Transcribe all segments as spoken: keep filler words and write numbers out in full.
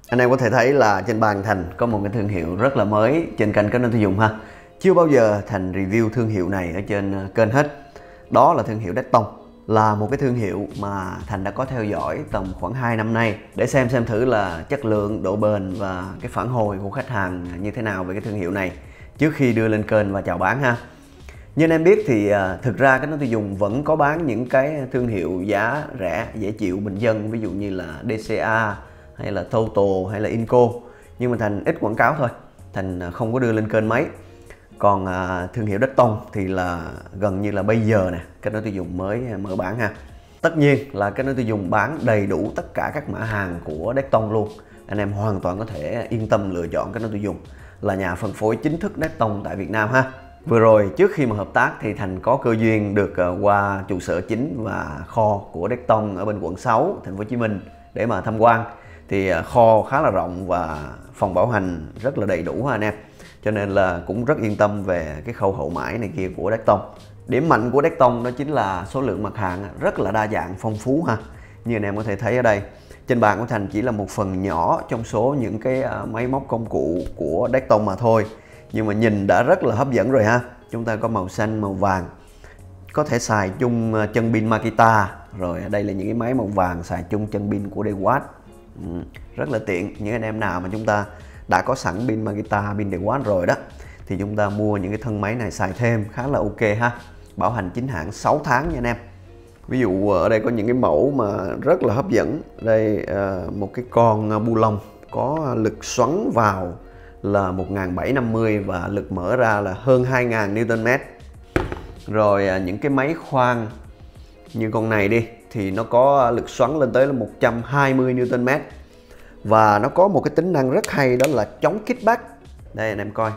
Anh em có thể thấy là trên bàn Thành có một cái thương hiệu rất là mới trên kênh Kết Nối Tiêu Dùng ha. Chưa bao giờ Thành review thương hiệu này ở trên kênh hết. Đó là thương hiệu Decton, là một cái thương hiệu mà Thành đã có theo dõi tầm khoảng hai năm nay để xem xem thử là chất lượng, độ bền và cái phản hồi của khách hàng như thế nào về cái thương hiệu này trước khi đưa lên kênh và chào bán ha. Như anh em biết thì thực ra Kết Nối Tiêu Dùng vẫn có bán những cái thương hiệu giá rẻ, dễ chịu, bình dân, ví dụ như là đê xê a hay là Total hay là Inco, nhưng mà Thành ít quảng cáo thôi, Thành không có đưa lên kênh mấy. Còn à, thương hiệu Decton thì là gần như là bây giờ nè Kết Nối Tiêu Dùng mới mở bán ha. Tất nhiên là Kết Nối Tiêu Dùng bán đầy đủ tất cả các mã hàng của Decton luôn. Anh em hoàn toàn có thể yên tâm lựa chọn Kết Nối Tiêu Dùng là nhà phân phối chính thức Decton tại Việt Nam ha. Vừa rồi trước khi mà hợp tác thì Thành có cơ duyên được uh, qua trụ sở chính và kho của Decton ở bên quận sáu, thành phố Hồ Chí Minh để mà tham quan. Thì uh, kho khá là rộng và phòng bảo hành rất là đầy đủ ha anh em. Cho nên là cũng rất yên tâm về cái khâu hậu mãi này kia của Decton. Điểm mạnh của Decton đó chính là số lượng mặt hàng rất là đa dạng, phong phú ha. Như anh em có thể thấy ở đây, trên bàn của Thành chỉ là một phần nhỏ trong số những cái uh, máy móc công cụ của Decton mà thôi. Nhưng mà nhìn đã rất là hấp dẫn rồi ha. Chúng ta có màu xanh, màu vàng, có thể xài chung chân pin Makita. Rồi đây là những cái máy màu vàng xài chung chân pin của DeWalt. ừ, Rất là tiện. Những anh em nào mà chúng ta đã có sẵn pin Makita, pin DeWalt rồi đó thì chúng ta mua những cái thân máy này xài thêm khá là ok ha. Bảo hành chính hãng sáu tháng nha anh em. Ví dụ ở đây có những cái mẫu mà rất là hấp dẫn. Đây uh, một cái con bu lông có lực xoắn vào là một nghìn bảy trăm năm mươi và lực mở ra là hơn hai nghìn Newton mét. Rồi à, những cái máy khoan như con này đi thì nó có lực xoắn lên tới là một trăm hai mươi Newton mét. Và nó có một cái tính năng rất hay, đó là chống kickback. Đây anh em coi.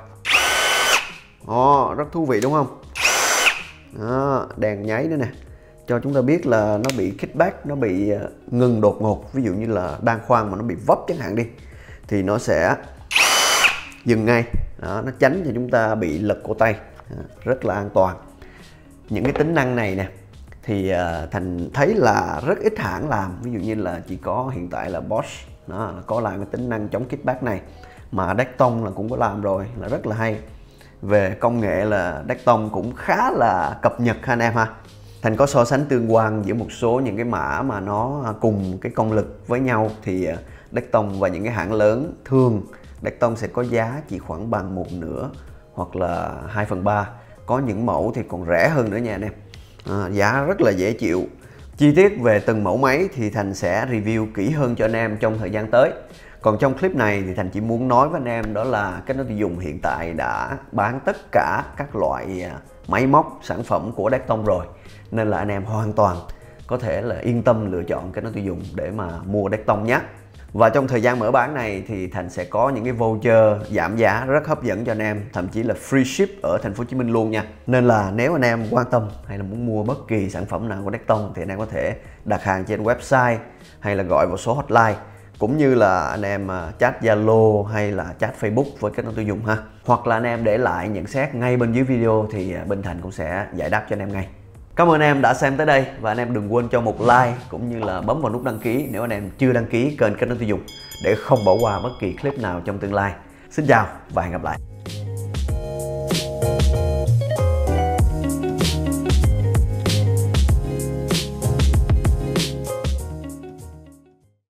Ồ, rất thú vị đúng không? Đó, đèn nháy nữa nè, cho chúng ta biết là nó bị kickback, nó bị ngừng đột ngột. Ví dụ như là đang khoan mà nó bị vấp chẳng hạn đi thì nó sẽ dừng ngay. Đó, nó tránh cho chúng ta bị lật cổ tay. Đó, rất là an toàn. Những cái tính năng này nè thì uh, Thành thấy là rất ít hãng làm. Ví dụ như là chỉ có hiện tại là Bosch đó, có làm cái tính năng chống kickback này, mà Decton là cũng có làm rồi, là rất là hay. Về công nghệ là Decton cũng khá là cập nhật ha anh em ha. Thành có so sánh tương quan giữa một số những cái mã mà nó cùng cái công lực với nhau thì Decton và những cái hãng lớn thường Decton sẽ có giá chỉ khoảng bằng một nửa hoặc là hai phần ba. Có những mẫu thì còn rẻ hơn nữa nha anh em. À, giá rất là dễ chịu. Chi tiết về từng mẫu máy thì Thành sẽ review kỹ hơn cho anh em trong thời gian tới. Còn trong clip này thì Thành chỉ muốn nói với anh em đó là Kết Nối Tiêu Dùng hiện tại đã bán tất cả các loại máy móc, sản phẩm của Decton rồi. Nên là anh em hoàn toàn có thể là yên tâm lựa chọn Kết Nối Tiêu Dùng để mà mua Decton nhé. Và trong thời gian mở bán này thì Thành sẽ có những cái voucher giảm giá rất hấp dẫn cho anh em, thậm chí là free ship ở thành phố Hồ Chí Minh luôn nha. Nên là nếu anh em quan tâm hay là muốn mua bất kỳ sản phẩm nào của Decton thì anh em có thể đặt hàng trên website hay là gọi vào số hotline, cũng như là anh em chat Zalo hay là chat Facebook với Kết Nối Tiêu Dùng ha. Hoặc là anh em để lại nhận xét ngay bên dưới video thì bên Thành cũng sẽ giải đáp cho anh em ngay. Cảm ơn anh em đã xem tới đây và anh em đừng quên cho một like cũng như là bấm vào nút đăng ký nếu anh em chưa đăng ký kênh Kết Nối Tiêu Dùng để không bỏ qua bất kỳ clip nào trong tương lai. Xin chào và hẹn gặp lại.